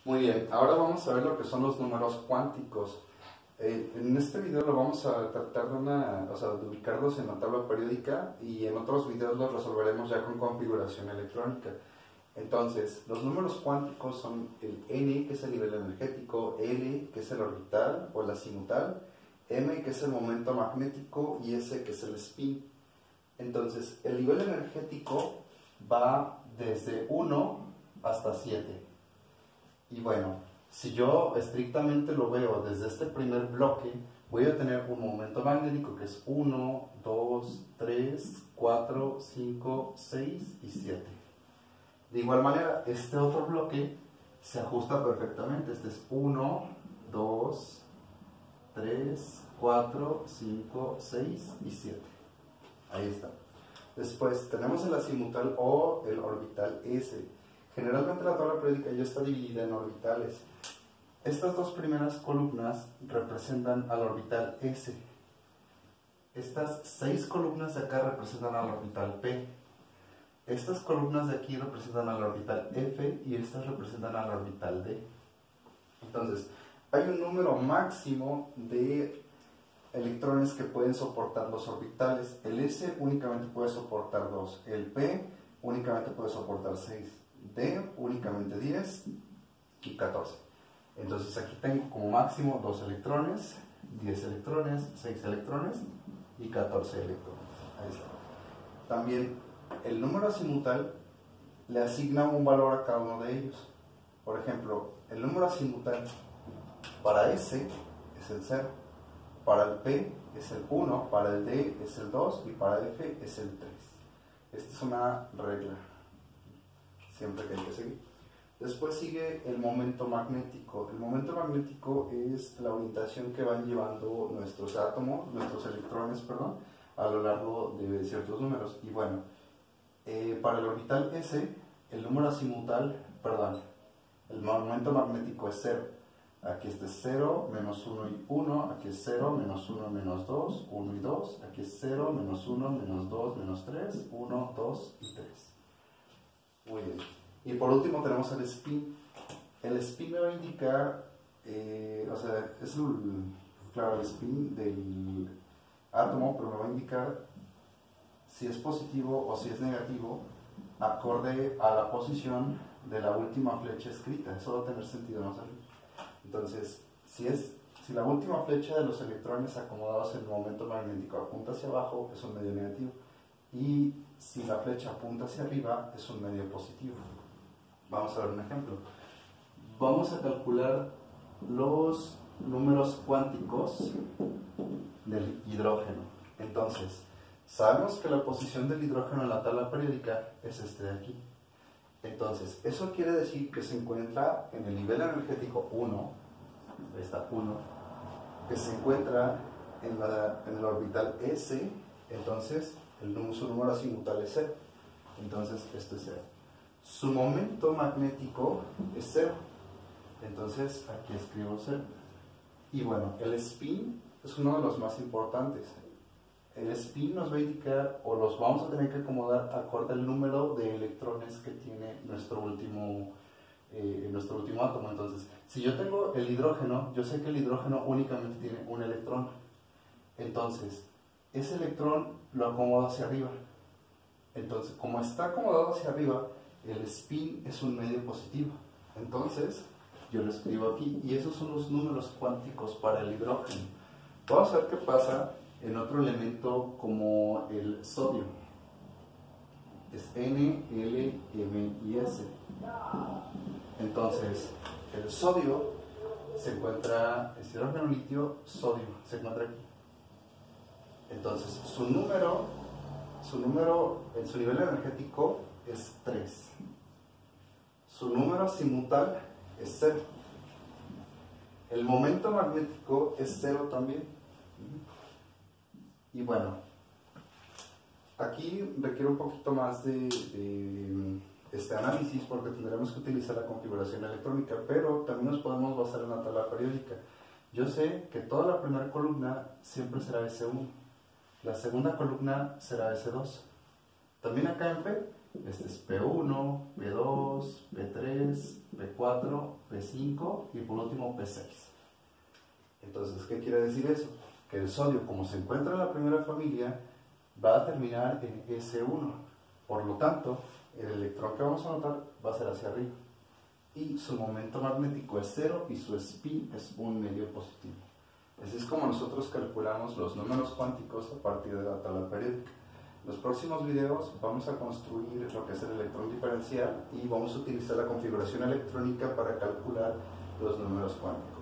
Muy bien, ahora vamos a ver lo que son los números cuánticos. En este video lo vamos a tratar de ubicarlos en la tabla periódica y en otros videos los resolveremos ya con configuración electrónica. Entonces, los números cuánticos son el n, que es el nivel energético, l, que es el orbital o el azimutal, m, que es el momento magnético, y s, que es el spin. Entonces, el nivel energético va desde 1 hasta 7. Y bueno, si yo estrictamente lo veo desde este primer bloque, voy a tener un momento magnético que es 1, 2, 3, 4, 5, 6 y 7. De igual manera, este otro bloque se ajusta perfectamente. Este es 1, 2, 3, 4, 5, 6 y 7. Ahí está. Después tenemos el azimutal o el orbital S. Generalmente la tabla periódica ya está dividida en orbitales. Estas dos primeras columnas representan al orbital S. Estas 6 columnas de acá representan al orbital P. Estas columnas de aquí representan al orbital F y estas representan al orbital D. Entonces, hay un número máximo de electrones que pueden soportar los orbitales. El S únicamente puede soportar 2, el P únicamente puede soportar 6. D únicamente 10 y 14. Entonces aquí tengo como máximo 2 electrones, 10 electrones, 6 electrones y 14 electrones. Ahí está. También el número azimutal le asigna un valor a cada uno de ellos. Por ejemplo, el número azimutal para S es el 0, para el P es el 1, para el D es el 2 y para el F es el 3. Esta es una regla siempre que hay que seguir. Después sigue el momento magnético. El momento magnético es la orientación que van llevando nuestros átomos, nuestros electrones, perdón, a lo largo de ciertos números. Y bueno, para el orbital S, el número azimutal, perdón, el momento magnético es 0. Aquí este es 0, menos 1 y 1, aquí es 0, menos 1, menos 2, 1 y 2, aquí es 0, menos 1, menos 2, menos 3, 1, 2 y 3. Muy bien. Y por último tenemos el spin. El spin me va a indicar, claro, el spin del átomo, pero me va a indicar si es positivo o si es negativo, acorde a la posición de la última flecha escrita. Eso va a tener sentido, ¿no? Entonces, si la última flecha de los electrones acomodados en el momento magnético apunta hacia abajo, es un medio negativo. Y si la flecha apunta hacia arriba, es un medio positivo. Vamos a ver un ejemplo. Vamos a calcular los números cuánticos del hidrógeno. Entonces, sabemos que la posición del hidrógeno en la tabla periódica es este de aquí. Entonces, eso quiere decir que se encuentra en el nivel energético 1, ahí está 1, que se encuentra en el orbital S, entonces su número azimutal es 0. Entonces, esto es 0. Su momento magnético es 0. Entonces, aquí escribo 0. Y bueno, el spin es uno de los más importantes. El spin nos va a indicar, o los vamos a tener que acomodar acorde al número de electrones que tiene nuestro último átomo. Entonces, si yo tengo el hidrógeno, yo sé que el hidrógeno únicamente tiene un electrón. Entonces, ese electrón lo acomodo hacia arriba. Entonces, como está acomodado hacia arriba, el spin es un medio positivo. Entonces, yo lo escribo aquí, y esos son los números cuánticos para el hidrógeno. Vamos a ver qué pasa en otro elemento como el sodio. Es N, L, M y S. Entonces, el sodio se encuentra, es hidrógeno, litio, sodio, se encuentra aquí. Entonces, su número en su nivel energético es 3. Su número azimutal es 0. El momento magnético es 0 también. Y bueno, aquí requiere un poquito más de este análisis porque tendremos que utilizar la configuración electrónica, pero también nos podemos basar en la tabla periódica. Yo sé que toda la primera columna siempre será S1, la segunda columna será S2. También acá en P, este es P1, P2, P3, P4, P5 y por último P6. Entonces, ¿qué quiere decir eso? Que el sodio, como se encuentra en la primera familia, va a terminar en S1. Por lo tanto, el electrón que vamos a anotar va a ser hacia arriba. Y su momento magnético es 0 y su spin es un medio positivo. Así es como nosotros calculamos los números cuánticos a partir de la tabla periódica. En los próximos videos vamos a construir lo que es el electrón diferencial y vamos a utilizar la configuración electrónica para calcular los números cuánticos.